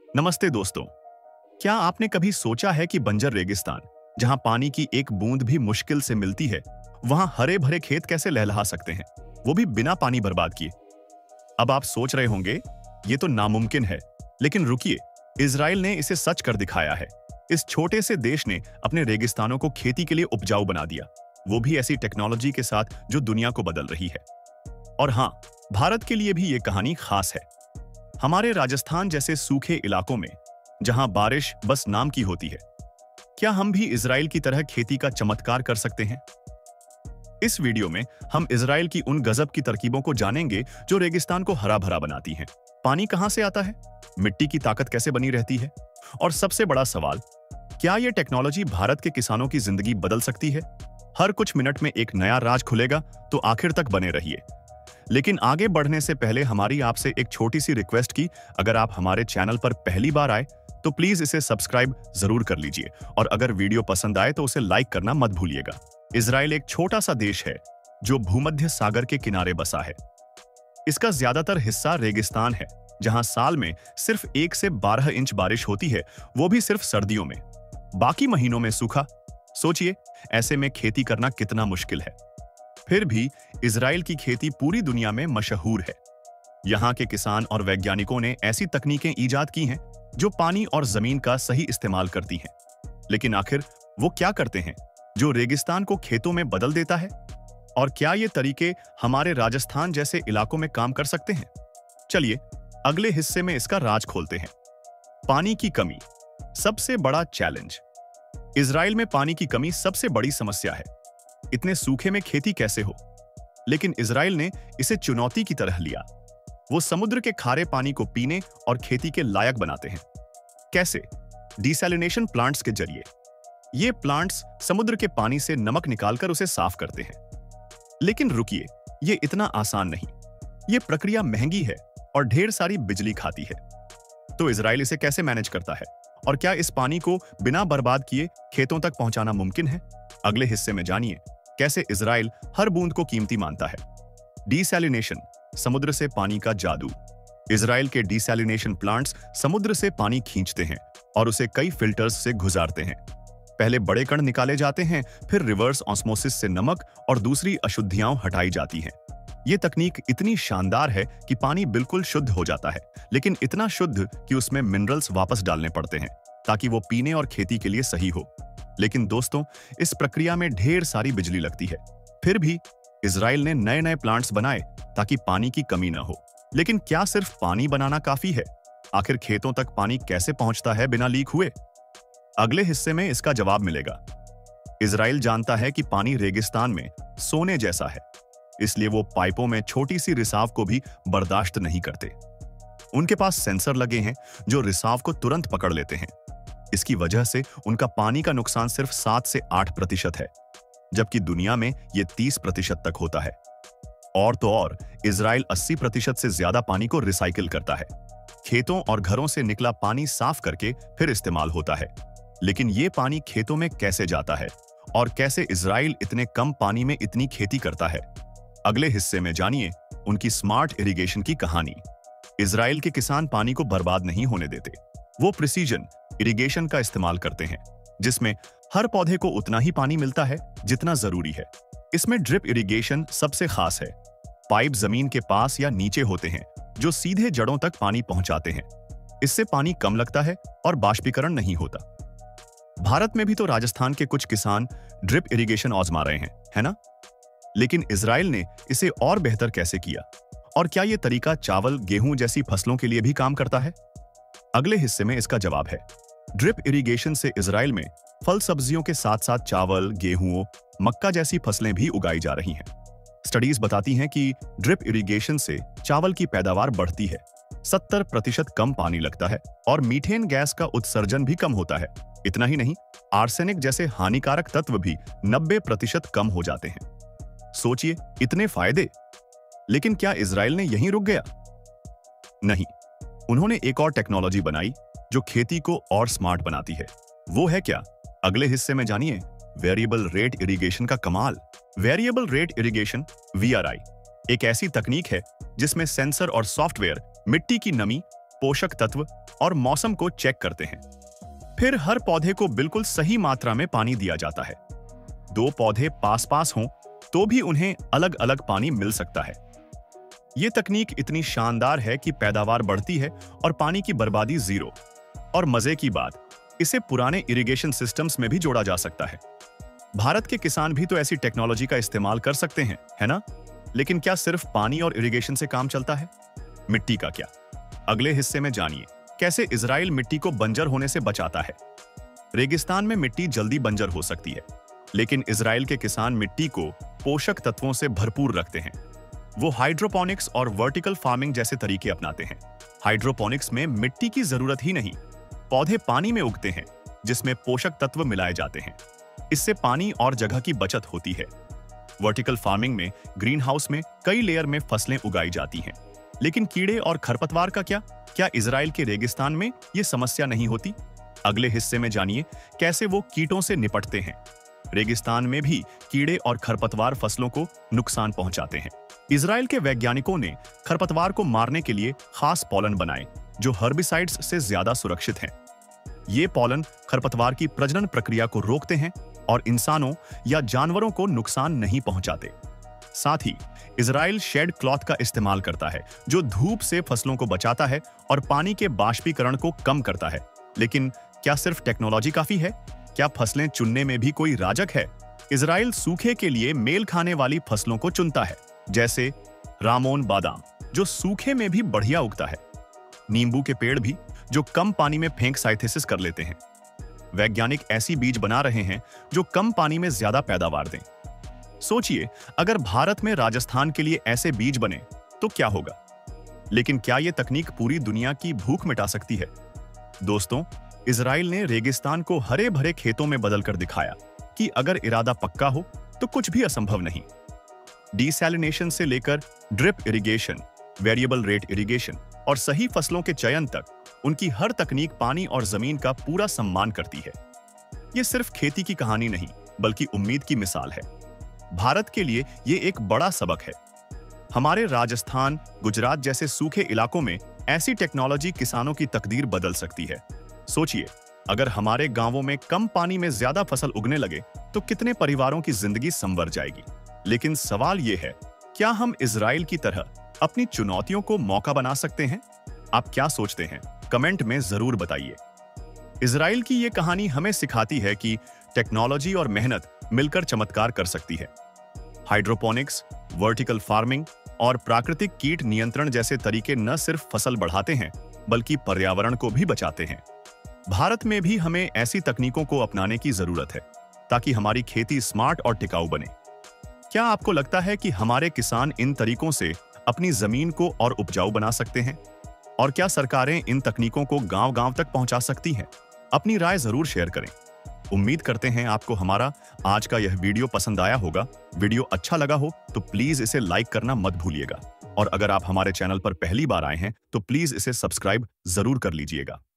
नमस्ते दोस्तों। क्या आपने कभी सोचा है कि बंजर रेगिस्तान, जहां पानी की एक बूंद भी मुश्किल से मिलती है, वहां हरे भरे खेत कैसे लहलहा सकते हैं, वो भी बिना पानी बर्बाद किए। अब आप सोच रहे होंगे, ये तो नामुमकिन है। लेकिन रुकिए, इजराइल ने इसे सच कर दिखाया है। इस छोटे से देश ने अपने रेगिस्तानों को खेती के लिए उपजाऊ बना दिया, वो भी ऐसी टेक्नोलॉजी के साथ जो दुनिया को बदल रही है। और हाँ, भारत के लिए भी ये कहानी खास है। हमारे राजस्थान जैसे सूखे इलाकों में, जहां बारिश बस नाम की होती है, क्या हम भी इजराइल की तरह खेती का चमत्कार कर सकते हैं? इस वीडियो में हम इजराइल की उन गजब की तरकीबों को जानेंगे जो रेगिस्तान को हरा भरा बनाती हैं। पानी कहां से आता है, मिट्टी की ताकत कैसे बनी रहती है, और सबसे बड़ा सवाल, क्या यह टेक्नोलॉजी भारत के किसानों की जिंदगी बदल सकती है? हर कुछ मिनट में एक नया राज खुलेगा, तो आखिर तक बने रहिए। लेकिन आगे बढ़ने से पहले हमारी आपसे एक छोटी सी रिक्वेस्ट की, अगर आप हमारे चैनल पर पहली बार आए तो प्लीज इसे सब्सक्राइब जरूर कर लीजिए, और अगर वीडियो पसंद आए तो उसे लाइक करना मत भूलिएगा। इजराइल एक छोटा सा देश है जो भूमध्य सागर के किनारे बसा है। इसका ज्यादातर हिस्सा रेगिस्तान है, जहां साल में सिर्फ 1 से 12 इंच बारिश होती है, वो भी सिर्फ सर्दियों में। बाकी महीनों में सूखा। सोचिए, ऐसे में खेती करना कितना मुश्किल है। फिर भी इजराइल की खेती पूरी दुनिया में मशहूर है। यहाँ के किसान और वैज्ञानिकों ने ऐसी तकनीकें ईजाद की हैं जो पानी और जमीन का सही इस्तेमाल करती हैं। लेकिन आखिर वो क्या करते हैं जो रेगिस्तान को खेतों में बदल देता है? और क्या ये तरीके हमारे राजस्थान जैसे इलाकों में काम कर सकते हैं? चलिए अगले हिस्से में इसका राज खोलते हैं। पानी की कमी, सबसे बड़ा चैलेंज। इजराइल में पानी की कमी सबसे बड़ी समस्या है। इतने सूखे में खेती कैसे हो? लेकिन इजराइल ने इसे चुनौती की तरह लिया। वो समुद्र के खारे पानी को पीने और खेती के लायक बनाते हैं। कैसे? डिसैलिनेशन प्लांट्स के जरिए। ये प्लांट्स समुद्र के पानी से नमक निकालकर उसे साफ करते हैं। लेकिन रुकिए, ये इतना आसान नहीं। ये प्रक्रिया महंगी है और ढेर सारी बिजली खाती है। तो इजराइल इसे कैसे मैनेज करता है? और क्या इस पानी को बिना बर्बाद किए खेतों तक पहुंचाना मुमकिन है? अगले हिस्से में जानिए कैसे इजराइल हर बूंद को कीमती मानता है। डिसैलिनेशन, समुद्र से पानी का जादू। इजराइल के डिसैलिनेशन प्लांट्स समुद्र से पानी खींचते हैं और उसे कई फिल्टर्स से गुजारते हैं। पहले बड़े कण निकाले जाते हैं, फिर रिवर्स ऑस्मोसिस से नमक और दूसरी अशुद्धियां हटाई जाती हैं। यह तकनीक इतनी शानदार है कि पानी बिल्कुल शुद्ध हो जाता है, लेकिन इतना शुद्ध कि उसमें मिनरल्स वापस डालने पड़ते हैं ताकि वो पीने और खेती के लिए सही हो। लेकिन दोस्तों, इस प्रक्रिया में ढेर सारी बिजली लगती है। फिर भी इजराइल ने नए नए प्लांट्स बनाए ताकि पानी की कमी न हो। लेकिन क्या सिर्फ पानी बनाना काफी है? आखिर खेतों तक पानी कैसे पहुंचता है बिना लीक हुए? अगले हिस्से में इसका जवाब मिलेगा। इजराइल जानता है कि पानी रेगिस्तान में सोने जैसा है, इसलिए वो पाइपों में छोटी सी रिसाव को भी बर्दाश्त नहीं करते। उनके पास सेंसर लगे हैं जो रिसाव को तुरंत पकड़ लेते हैं। इसकी वजह से उनका पानी का नुकसान सिर्फ 7 से 8% है, जबकि दुनिया में यह 30% तक होता है। और तो और, इजराइल 80% से ज्यादा पानी को रिसाइकिल करता है। खेतों और घरों से निकला पानी साफ करके फिर इस्तेमाल होता है। लेकिन ये पानी खेतों में कैसे जाता है? और कैसे इजराइल इतने कम पानी में इतनी खेती करता है? अगले हिस्से में जानिए उनकी स्मार्ट इरिगेशन की कहानी। इजराइल के किसान पानी को बर्बाद नहीं होने देते। वो प्रिसीजन इरिगेशन का इस्तेमाल करते हैं, जिसमें हर पौधे को उतना ही पानी मिलता है जितना जरूरी है। इसमें ड्रिप इरिगेशन सबसे खास है। पाइप जमीन के पास या नीचे होते हैं जो सीधे जड़ों तक पानी पहुंचाते हैं। इससे पानी कम लगता है और बाष्पीकरण नहीं होता। भारत में भी तो राजस्थान के कुछ किसान ड्रिप इरिगेशन आजमा रहे हैं, है ना? लेकिन इजराइल ने इसे और बेहतर कैसे किया? और क्या यह तरीका चावल, गेहूं जैसी फसलों के लिए भी काम करता है? अगले हिस्से में इसका जवाब है। ड्रिप इरिगेशन से इजराइल में फल सब्जियों के साथ साथ चावल, गेहूं, मक्का जैसी फसलें भी उगाई जा रही हैं। स्टडीज बताती हैं कि ड्रिप इरिगेशन से चावल की पैदावार बढ़ती है, 70% कम पानी लगता है और मीथेन गैस का उत्सर्जन भी कम होता है। इतना ही नहीं, आर्सेनिक जैसे हानिकारक तत्व भी 90% कम हो जाते हैं। सोचिए, इतने फायदे। लेकिन क्या इजराइल ने यहीं रुक गया? नहीं, उन्होंने एक और टेक्नोलॉजी बनाई जो खेती को और स्मार्ट बनाती है। वो है क्या? अगले हिस्से में जानिए वेरिएबल रेट इरिगेशन का कमाल। वेरिएबल रेट इरिगेशन (VRI) एक ऐसी तकनीक है जिसमें सेंसर और सॉफ्टवेयर मिट्टी की नमी, पोषक तत्व और मौसम को चेक करते हैं। फिर हर पौधे को बिल्कुल सही मात्रा में पानी दिया जाता है। दो पौधे पास पास हों तो भी उन्हें अलग अलग पानी मिल सकता है। ये तकनीक इतनी शानदार है कि पैदावार बढ़ती है और पानी की बर्बादी जीरो। और मजे की बात, इसे पुराने इरिगेशन सिस्टम्स में भी जोड़ा जा सकता है। भारत के किसान भी तो ऐसी टेक्नोलॉजी का इस्तेमाल कर सकते हैं, है ना? लेकिन क्या सिर्फ पानी और इरिगेशन से काम चलता है? मिट्टी का क्या? अगले हिस्से में जानिए कैसे इजराइल मिट्टी को बंजर होने से बचाता है। रेगिस्तान में मिट्टी जल्दी बंजर हो सकती है, लेकिन इजराइल के किसान मिट्टी को पोषक तत्वों से भरपूर रखते हैं। वो हाइड्रोपोनिक्स और वर्टिकल फार्मिंग जैसे तरीके अपनाते हैं। हाइड्रोपोनिक्स में मिट्टी की जरूरत ही नहीं, पौधे पानी में उगते हैं जिसमें पोषक तत्व मिलाए जाते हैं। इससे पानी और जगह की बचत होती है। वर्टिकल फार्मिंग में ग्रीन हाउस में कई लेयर में फसलें उगाई जाती हैं। लेकिन कीड़े और खरपतवार का क्या इजराइल के रेगिस्तान में ये समस्या नहीं होती? अगले हिस्से में जानिए कैसे वो कीटों से निपटते हैं। रेगिस्तान में भी कीड़े और खरपतवार फसलों को नुकसान पहुंचाते हैं। इजराइल के वैज्ञानिकों ने खरपतवार को मारने के लिए खास पॉलन बनाए जो हर्बिसाइड्स से ज्यादा सुरक्षित हैं। ये पॉलन खरपतवार की प्रजनन प्रक्रिया को रोकते हैं और इंसानों या जानवरों को नुकसान नहीं पहुंचाते। साथ ही इजराइल शेड क्लॉथ का इस्तेमाल करता है जो धूप से फसलों को बचाता है और पानी के बाष्पीकरण को कम करता है। लेकिन क्या सिर्फ टेक्नोलॉजी काफी है? क्या फसलें चुनने में भी कोई राजक है? इजराइल सूखे के लिए मेल खाने वाली फसलों को चुनता है, जैसे रामोन बादाम जो सूखे में भी बढ़िया उगता है, नींबू के पेड़ भी जो कम पानी में फेंकसाइथेसिस कर लेते हैं। वैज्ञानिक ऐसी बीज बना रहे हैं जो कम पानी में ज्यादा पैदावार दें। सोचिए, अगर भारत में राजस्थान के लिए ऐसे बीज बने तो क्या होगा? लेकिन क्या यह तकनीक पूरी दुनिया की भूख मिटा सकती है? दोस्तों, इजराइल ने रेगिस्तान को हरे भरे खेतों में बदलकर दिखाया कि अगर इरादा पक्का हो तो कुछ भी असंभव नहीं। डिसैलिनेशन से लेकर drip irrigation, variable rate irrigation और सही फसलों के चयन तक, उनकी हर तकनीक पानी और जमीन का पूरा सम्मान करती है। यह सिर्फ खेती की कहानी नहीं, बल्कि उम्मीद की मिसाल है। भारत के लिए यह एक बड़ा सबक है। हमारे राजस्थान, गुजरात जैसे सूखे इलाकों में ऐसी टेक्नोलॉजी किसानों की तकदीर बदल सकती है। सोचिए, अगर हमारे गांवों में कम पानी में ज्यादा फसल उगने लगे तो कितने परिवारों की जिंदगी संवर जाएगी। लेकिन सवाल यह है, क्या हम इजराइल की तरह अपनी चुनौतियों को मौका बना सकते हैं? आप क्या सोचते हैं? कमेंट में जरूर बताइए। इजराइल की यह कहानी हमें सिखाती है कि टेक्नोलॉजी और मेहनत मिलकर चमत्कार कर सकती है। हाइड्रोपोनिक्स, वर्टिकल फार्मिंग और प्राकृतिक कीट नियंत्रण जैसे तरीके न सिर्फ फसल बढ़ाते हैं, बल्कि पर्यावरण को भी बचाते हैं। भारत में भी हमें ऐसी तकनीकों को अपनाने की जरूरत है ताकि हमारी खेती स्मार्ट और टिकाऊ बने। क्या आपको लगता है कि हमारे किसान इन तरीकों से अपनी जमीन को और उपजाऊ बना सकते हैं? और क्या सरकारें इन तकनीकों को गांव-गांव तक पहुंचा सकती हैं? अपनी राय जरूर शेयर करें। उम्मीद करते हैं आपको हमारा आज का यह वीडियो पसंद आया होगा। वीडियो अच्छा लगा हो तो प्लीज इसे लाइक करना मत भूलिएगा। और अगर आप हमारे चैनल पर पहली बार आए हैं तो प्लीज इसे सब्सक्राइब जरूर कर लीजिएगा।